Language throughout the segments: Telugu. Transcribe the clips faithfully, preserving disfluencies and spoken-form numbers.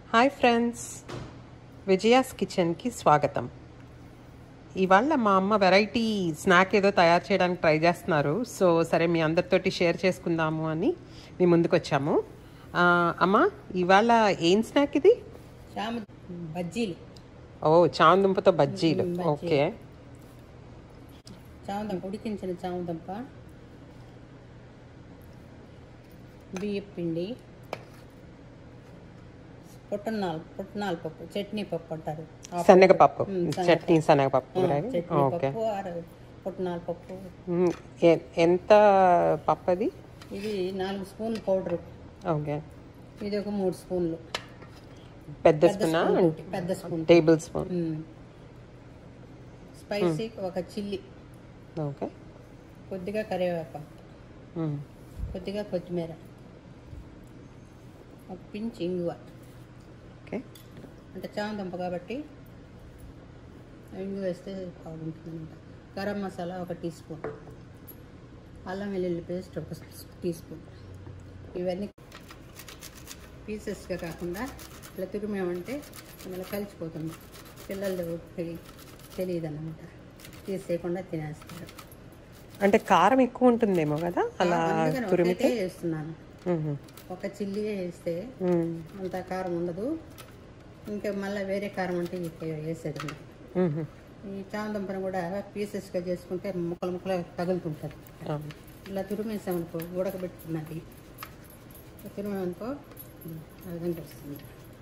హాయ్ ఫ్రెండ్స్, విజయాస్ కిచెన్కి స్వాగతం. ఇవాళ మా అమ్మ వెరైటీ స్నాక్ ఏదో తయారు చేయడానికి ట్రై చేస్తున్నారు. సో సరే మీ అందరితోటి షేర్ చేసుకుందాము అని మీ ముందుకు వచ్చాము. అమ్మ, ఇవాళ ఏం స్నాక్ ఇది? బజ్జీలు. ఓ, చామదుంపతో బజ్జీలు. ఓకే. చామదుంప, ఉడికించిన చామదుంప, బియ్యం పిండి, పుట్నాలు పుట్నాల పప్పు, చట్నీ పప్పు అంటారు, శనగపప్పు, చట్నీ శనగపప్పు. ఓకే. పుట్నాల పప్పు. ఎంత పప్పు అది? ఇది నాలుగు స్పూన్లు పౌడరు. ఓకే. ఇది ఒక మూడు స్పూన్లు. పెద్ద స్పూనా? పెద్ద స్పూన్, టేబుల్ స్పూన్. స్పైసీ ఒక చిల్లీ. ఓకే. కొద్దిగా కరివేపాకు, కొద్దిగా కొత్తిమీర, ఒక పించ్ ఇంగువ. ఓకే. అంటే చామదుంప కాబట్టి ఇంగువ వేస్తే బాగుంటుంది. గరం మసాలా ఒక టీ స్పూన్, అల్లం వెల్లుల్లి పేస్ట్ ఒక టీ స్పూన్. ఇవన్నీ పీసెస్గా కాకుండా ఇట్లా తురిమేమంటే అందులో కలిసిపోతుంది. పిల్లలు తెలియదు అన్నమాట, తీసేయకుండా తినేస్తారు. అంటే కారం ఎక్కువ ఉంటుందేమో కదా అలా తురిమితే? వేస్తున్నాను ఒక చిల్లీ వేస్తే అంత కారం ఉండదు. ఇంకా మళ్ళీ వేరే కారం అంటే వేసేది ఉండదు. ఈ చామదుంపను కూడా పీసెస్గా చేసుకుంటే ముక్కలు ముక్కలు తగులుతుంటుంది. ఇలా తురిమేసామనుకో, ఉడకబెట్టుకున్నది తురిమేమనుకో ఆ విధంగా వస్తుంది.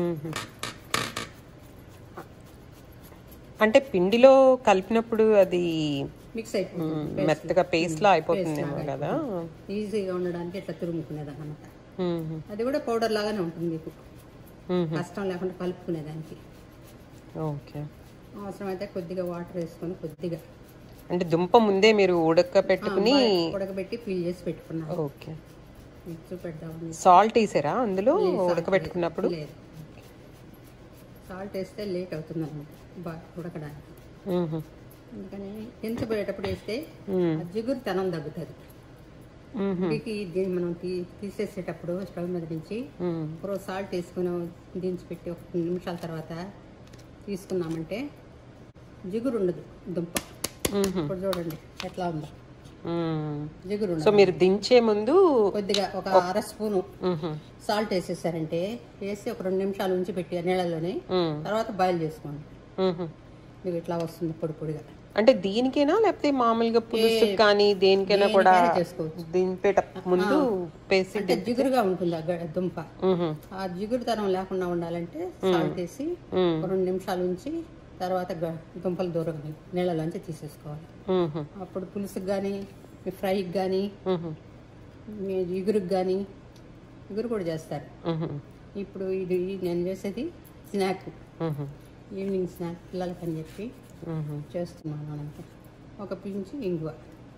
అంటే పిండిలో కలిపినప్పుడు అది మిక్స్ అయిపోతుంది, మెత్తగా పేస్ట్ లా అయిపోతుందేమో కదా. ఈజీగా ఉండడానికి ఇట్లా తురుముకునేది అన్నమాట. అది కూడా పౌడర్ లాగానే ఉంటుంది, మీకు కష్టం లేకుండా కలుపుకునేదానికి. ఓకే. అవసరమైతే కొద్దిగా వాటర్ వేసుకొని, కొద్దిగా అంటే దుంప ముందే మీరు ఉడకపెట్టుకుని ఉడకబెట్టి పీల్ చేసి పెట్టుకున్నాను. ఓకే. చూపెడదామని. సాల్ట్ వేసారా అందులో ఉడకబెట్టుకున్నప్పుడు? లేదు, సాల్ట్ వేస్తే లేట్ అవుతుంది అనమాట బాగా ఉడకడానికి. అందుకని దించబోయేటప్పుడు వేస్తే జిగురు తనం తగ్గుతుంది. దీన్ని మనం తీ తీసేసేటప్పుడు స్టవ్ మీద నుంచి ఒక సాల్ట్ వేసుకుని దించిపెట్టి ఒక నిమిషాల తర్వాత తీసుకున్నామంటే జిగురు ఉండదు దుంప. ఇప్పుడు చూడండి ఎట్లా ఉందో జిగురు. సో మీరు దించే ముందు కొద్దిగా ఒక అర స్పూను సాల్ట్ వేసేసారంటే, వేసి ఒక రెండు నిమిషాలు ఉంచి పెట్టి నీళ్ళలోనే తర్వాత బాయిల్ చేసుకోండి. మీకు ఇట్లా వస్తుంది పొడి పొడిగా. అంటే దీనికైనా లేకపోతే మామూలుగా పులుసు కానీ దేనికైనా కూడా చేసుకోవచ్చు. దింపేట ముందు పేసి అంటే జిగురుగా ఉంటుంది ఆ దుంప. ఆ జిగురు తనం లేకుండా ఉండాలంటే సాల్ట్ వేసి రెండు నిమిషాలు ఉంచి తర్వాత దుంపలు దూరంగా నీళ్ళలోంచి తీసేసుకోవాలి. అప్పుడు పులుసుకి కానీ ఫ్రైకి కానీ ఇగురుకి కానీ, ఇగురు కూడా చేస్తారు. ఇప్పుడు ఇది నేను చేసేది స్నాక్, ఈవినింగ్ స్నాక్ పిల్లలకి అని చెప్పి చేస్తున్నాను అంతే. ఒక పించి ఇంగువ,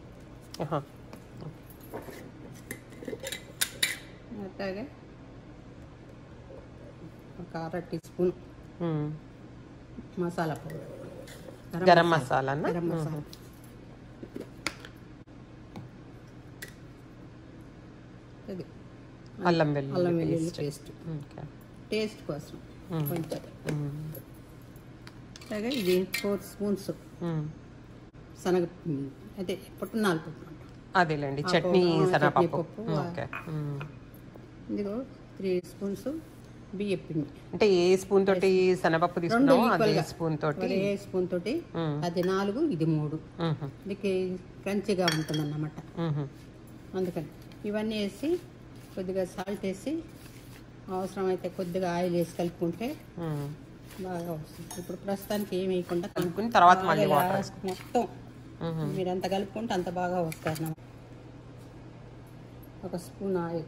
అట్లాగే ఒక అర teaspoon masala powder, garam masala. Garam masala అల్లం వెల్లుల్లి అల్లం వెల్లుల్లి పేస్ట్ టేస్ట్ కోసం కొంచెం. అలాగే ఇది ఫోర్ స్పూన్స్ శనగ, అదే పుట్నాల పప్పు, అదేలేండి చట్నీ శనగపప్పు. ఇదిగో త్రీ స్పూన్స్ బియ్యం పిండి. అంటే ఏ స్పూన్ తోటి శనగపప్పు తీసుకున్నామో అదే స్పూన్ తోటి, ఏ స్పూన్ తోటి అది నాలుగు, ఇది మూడు. ఇది క్రంచిగా ఉంటుంది అన్నమాట. అందుకని ఇవన్నీ వేసి కొద్దిగా సాల్ట్ వేసి అవసరమైతే కొద్దిగా ఆయిల్ వేసి కలుపుకుంటే బాగా వస్తుంది. ఇప్పుడు ప్రస్తుతానికి ఏమి వేయకుండా కలుపుకుని తర్వాత మళ్ళీ వాటర్ మొత్తం మీరు ఎంత కలుపుకుంటే అంత బాగా వస్తారు. ఒక స్పూన్ ఆయిల్,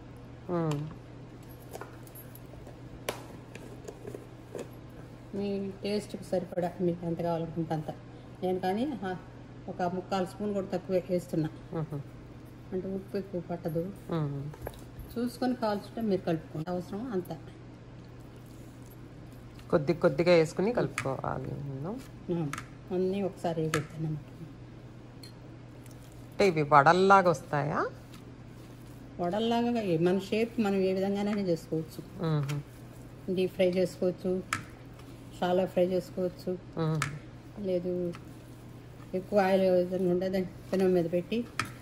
మీ టేస్ట్కి సరిపడా మీకు ఎంత కావాలనుకుంటే అంత. నేను కానీ ఒక ముక్కాలు స్పూన్ కూడా తక్కువ వేస్తున్నా, అంటే ఉప్పు ఎక్కువ పట్టదు. చూసుకొని కావాల్సింటే మీరు కలుపుకోండి, అవసరం అంత కొద్ది కొద్దిగా వేసుకుని కలుపుకోవాలి. అన్నీ ఒకసారి వేసేస్తాను. అంటే ఇవి వడల్లాగా వస్తాయా? వడల్లాగా మన షేప్ మనం ఏ విధంగానే చేసుకోవచ్చు. డీప్ ఫ్రై చేసుకోవచ్చు, చాలా ఫ్రై చేసుకోవచ్చు. లేదు ఎక్కువ ఆయిల్ ఏదైనా ఉంటే దాన్ని పెనం మీద పెట్టి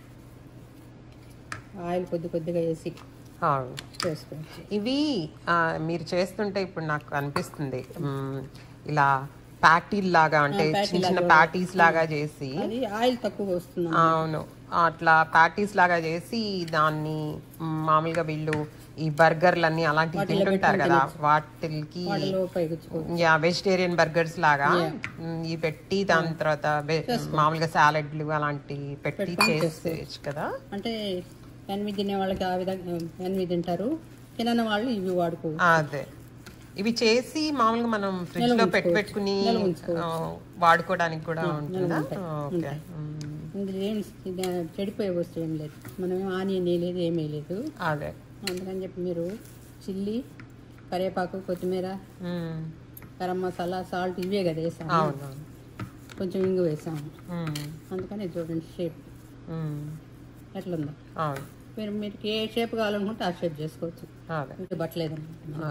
ఆయిల్ కొద్ది కొద్దిగా వేసి చేసుకోవచ్చు. ఇవి మీరు చేస్తుంటే ఇప్పుడు నాకు అనిపిస్తుంది ఇలా ప్యాటీల్ లాగా, అంటే చిన్న చిన్న ప్యాటీస్ లాగా చేసి, ఆయిల్ తక్కువ వస్తుంది. అవును, అట్లా ప్యాటీస్ లాగా చేసి దాన్ని మామూలుగా వీళ్ళు ఈ బర్గర్లన్నీ అలాంటివి తింటుంటారు కదా, వాటికి యా వెజిటేరియన్ బర్గర్స్ లాగా ఇవి పెట్టి దాని తర్వాత మామూలుగా సాలెడ్లు అలాంటివి పెట్టి చేసేయచ్చు కదా. అంటే ఎనిమిది తినే వాళ్ళకి ఆ విధంగా ఎనిమిది తింటారు, తినని వాళ్ళు ఇవి వాడుకో. అదే ఇవి చేసి మామూలుగా మనం ఫ్రిడ్జ్ లో పెట్టి పెట్టుకుని వాడుకోవడానికి కూడా ఉంటుందా? ఓకే. ఇందులో ఏం చెడిపోయే వస్తువు ఏం లేదు, మనం ఆనియన్ వేయలేదు, ఏమీ లేదు. అదే అందుకని చెప్పి మీరు చిల్లీ, కరివేపాకు, కొత్తిమీర, గరం మసాలా, సాల్ట్ ఇవే కదా వేసాము, కొంచెం ఇంగు వేసాము. అందుకని చూడండి షేప్ ఎట్లుందో. మీరు మీరు ఏ షేప్ కావాలనుకుంటే ఆ షేప్ చేసుకోవచ్చు. ఇది పట్టలేదు.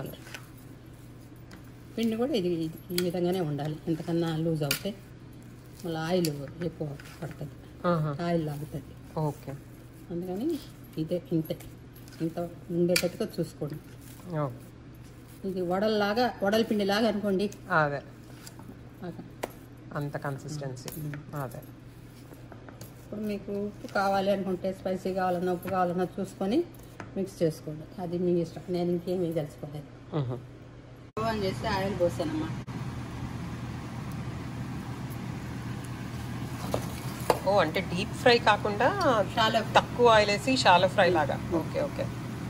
పిండి కూడా ఇది ఈ విధంగానే ఉండాలి, ఎంతకన్నా లూజ్ అవుతే మళ్ళీ ఆయిల్ ఎక్కువ పడుతుంది, ఆయిల్ లాగుతుంది. ఓకే. అందుకని ఇదే ఇంతే, ఇంత ఉండేటట్టుగా చూసుకోండి. ఇది వడల్లాగా, వడల పిండి లాగా అనుకోండి. అదే అంత కన్సిస్టెన్సీ. అదే ఇప్పుడు మీకు ఉప్పు కావాలి అనుకుంటే, స్పైసీ కావాలన్నా, ఉప్పు కావాలన్నా చూసుకొని మిక్స్ చేసుకోండి, అది మీ ఇష్టం. నేను ఇంకేమీ తెలుసుకోలేదు. ఆన్ చేసి ఆయిల్ పోసానమ్మా. ఓ అంటే డీప్ ఫ్రై కాకుండా చాలా తక్కువ ఆయిల్ వేసి షాలో ఫ్రై లాగా. Okay okay.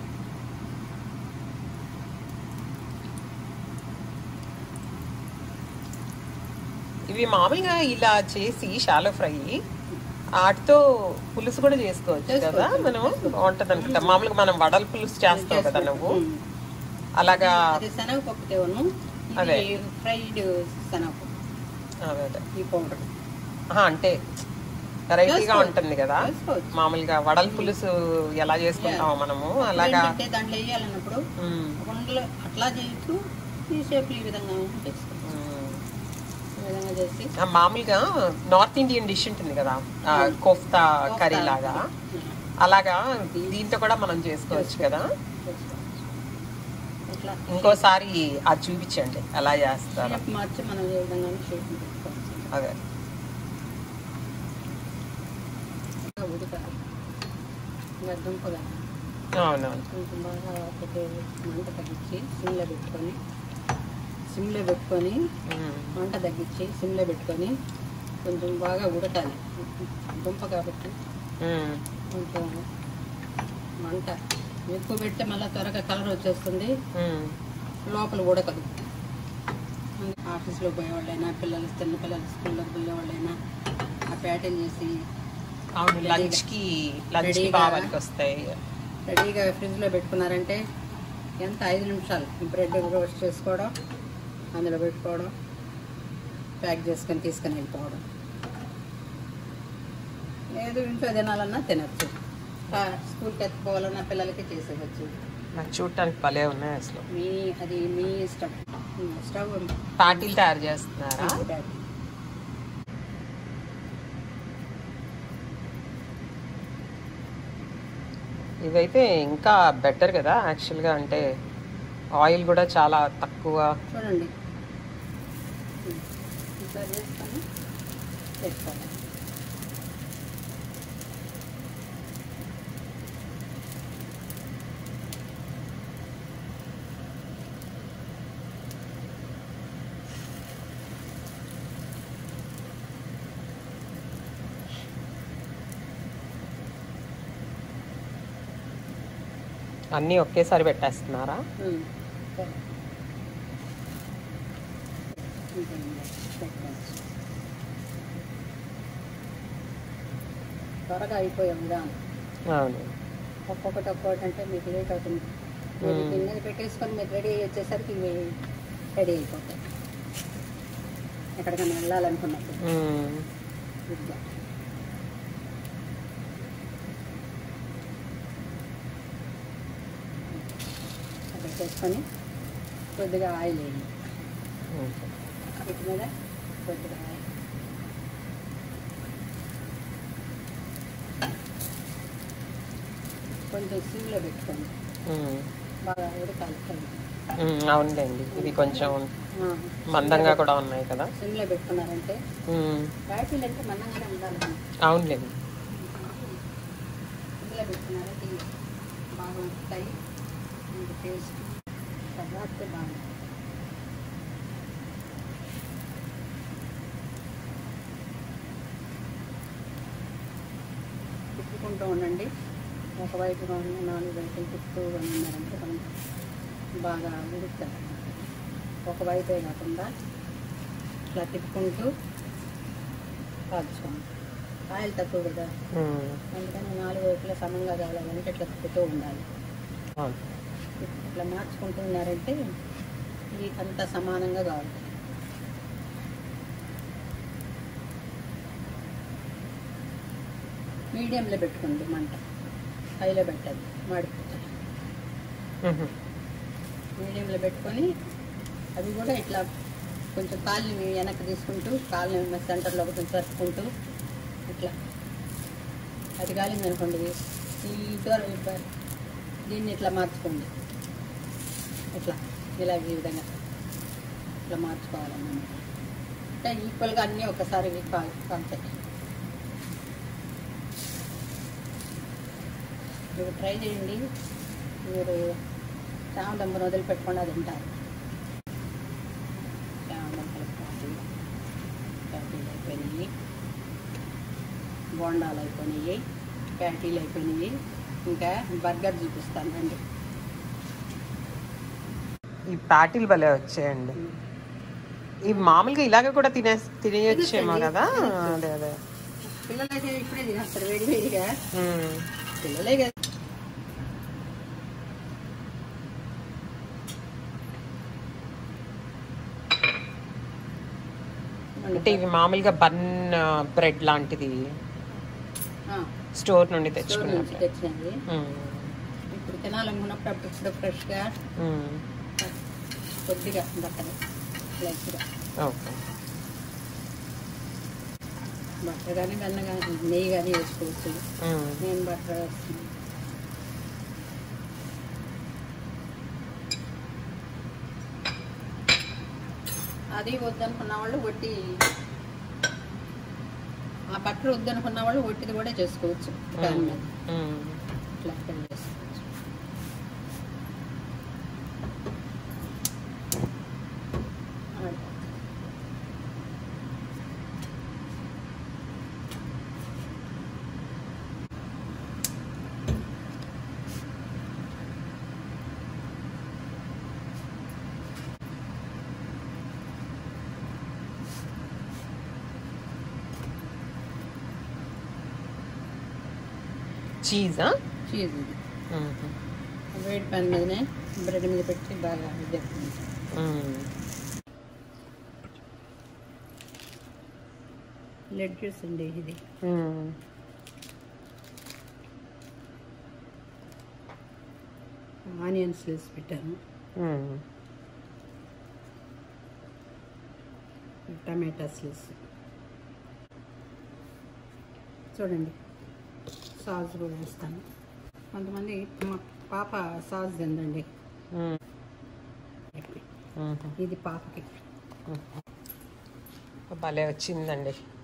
ఇవి మామూలుగా ఇలా చేసి షాలో ఫ్రై వాటితో పులుసు కూడా చేసుకోవచ్చు కదా మనం, బాగుంటుంది అనుకుంటా. మామూలుగా మనం వడల పులుసు చేస్తావు కదా నువ్వు, అలాగా. శనగపప్పుతోను అదే ఫ్రైడ్ శనగపప్పు, అదే అదే ఈ పౌడర్ అంటే వెరైటీగా ఉంటుంది కదా. మామూలుగా వడల పులుసు ఎలా చేసుకుంటామో మనము అలాగా దాంట్లో వేయాలన్నప్పుడు అట్లా చేయొచ్చు, ఈ షేప్ ఈ విధంగా చేసుకోవచ్చు. మామూలుగా నార్త్ ఇండియన్ డిష్ ఉంటుంది కదా, కోఫ్తా కర్రీ లాగా, అలాగా దీంతో కూడా మనం చేసుకోవచ్చు కదా. ఇంకోసారి అది చూపించండి ఎలా చేస్తారు. అదే అవునవును. మంట తగ్గించి సిమ్లో పెట్టుకొని సిమ్లో పెట్టుకొని మంట తగ్గించి సిమ్లో పెట్టుకొని కొంచెం బాగా ఉడకాలి. దుంప కాబట్టి కొంచెం మంట ఎక్కువ పెడితే మళ్ళీ త్వరగా కలర్ వచ్చేస్తుంది, లోపల ఉడకదు. ఆఫీస్లో పోయేవాళ్ళైనా, పిల్లలు చిన్న పిల్లలు స్కూల్లో పోయేవాళ్ళైనా ఆ ప్యాటర్న్ చేసి లంచ్కి రెడీగా రెడీగా ఫ్రిడ్జ్లో పెట్టుకున్నారంటే ఎంత ఐదు నిమిషాలు బ్రెడ్ రోస్ట్ చేసుకోవడం, అందులో పెట్టుకోవడం, ప్యాక్ చేసుకొని తీసుకొని వెళ్ళిపోవడం. లేదు ఇంట్లో తినాలన్నా తినచ్చు, స్కూల్కి ఎత్తుకోవాలన్నా పిల్లలకి చేసేవచ్చు. నాకు చూడటానికి భలే ఉన్నాయి అసలు. మీ అది మీ ఇష్టం. స్టవ్ పార్టీలు తయారు చేస్తున్నారా? ఇవైతే ఇంకా బెటర్ కదా యాక్చువల్గా, అంటే ఆయిల్ కూడా చాలా తక్కువ. చూడండి ఇట్లా చేసుకొని పెట్టుకోవాలి. అన్నీ ఒకేసారి పెట్టేస్తున్నారా? త్వరగా అయిపోయాం విధానం. అవును, ఒక్కొక్కటి ఒక్కొక్కటి అంటే మీకు లేట్ అవుతుంది. దీని మీద పెట్టేసుకొని మీరు రెడీ వచ్చేసరికి ఇవి రెడీ అయిపోతాయి. ఎక్కడికైనా వెళ్ళాలనుకున్నప్పుడు పెట్టేసుకొని కొద్దిగా ఆయిల్ వేయండి. వీటి మీద కొద్దిగా ఆయిల్. కొంచెం సిమ్లో పెట్టుకోండి, బాగా ఉడకాలి. అవునులేండి, ఇవి కొంచెం మందంగా కూడా ఉన్నాయి కదా. సిమ్లో పెట్టుకున్నారంటే బ్యాటరీలు అంటే మందంగానే ఉండాలి. అవునులేండి, సిమ్లో పెట్టుకున్నారంటే బాగా ఉంటాయి. టేస్ట్ తర్వాత బాగుంటుంది. తిప్పుకుంటూ ఉండండి. ఒకవైపు నాలుగు వైపులు తిప్పుతూ ఉన్నారంటే మనం బాగా ఉడుకుతారు. ఒకవైపే కాకుండా ఇట్లా తిప్పుకుంటూ కాల్చుకోండి. ఆయిల్ తక్కువ కదా, అందుకని నాలుగు వైపులా సమంగా కావాలంటే ఇట్లా తిప్పుతూ ఉండాలి. ఇట్లా మార్చుకుంటూ ఉన్నారంటే ఇది అంతా సమానంగా కావాలి. మీడియంలో పెట్టుకోండి మంట, హైలో పెట్టద్దు, మాడిపోతుంది. మీడియంలో పెట్టుకొని అవి కూడా ఇట్లా కొంచెం కాళ్ళని వెనక్కి తీసుకుంటూ కాళ్ళని సెంటర్లో కొంచెం సరుపుకుంటూ ఇట్లా అది కాలింది అనుకోండి, ఈ దూరం దీన్ని ఇట్లా మార్చుకోండి. ఇట్లా ఇలా ఈ విధంగా ఇట్లా మార్చుకోవాలన్నమాట. అంటే ఈక్వల్గా అన్నీ ఒకసారి కాల్ కాలుతాయి. మీరు ట్రై చేయండి. మీరు చామదుంపను వదిలిపెట్టకుండా తింటారు. చామదుంపలు ప్యాటీలు ప్యాటీలు అయిపోయినాయి, బోండాలు అయిపోయినాయి, ప్యాటీలు అయిపోయినాయి. ఇంకా బర్గర్ చూపిస్తాను రండి. ఈ ప్యాటీలు భలే వచ్చాయండి. ఇవి మామూలుగా ఇలాగ కూడా తినే తినేయచ్చేమో కదా. అదే అదే పిల్లలైతే ఇప్పుడే తినేస్తారు వేడి వేడిగా. పిల్లలే కదా. అంటే ఇవి మామూలుగా బన్ బ్రెడ్ లాంటిది స్టోర్ నుండి తెచ్చుకున్నాను. తెచ్చినది ఇప్పుడు తినాలనుకున్నప్పుడు అప్పుడు ఇప్పుడు ఫ్రెష్గా కొద్దిగా బట్టలు లైట్గా బట్టర్ కానీ వెన్న కానీ నెయ్యి కానీ వేసుకోవచ్చు. నేను బట్టర్ వేస్తున్నాను. అది వద్దనుకున్న వాళ్ళు వట్టి, ఆ బట్టర్ వద్దనుకున్న వాళ్ళు వట్టిది కూడా చేసుకోవచ్చు. దాని మీద ఇట్లా చేసుకోవచ్చు. చీజ్ చీజ్ ఇది వేడి పాన్ మీదనే బ్రెడ్ మీద పెట్టి బాగా ఇద్దాం. లెడ్ జ్యూస్ అండి ఇది. ఆనియన్స్ వేసి పెట్టాను, టమాటాస్ వేసి చూడండి. సాస్ కూడా వేస్తాను. కొంతమంది మా పాప సాస్ తిందండి, ఇది పాపకి భలే వచ్చిందండి.